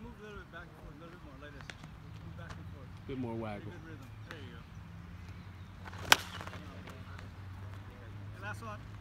move a little bit back and forth, a little bit more, like this. Move back and forth. A bit more waggle. Good rhythm. There you go. And last one.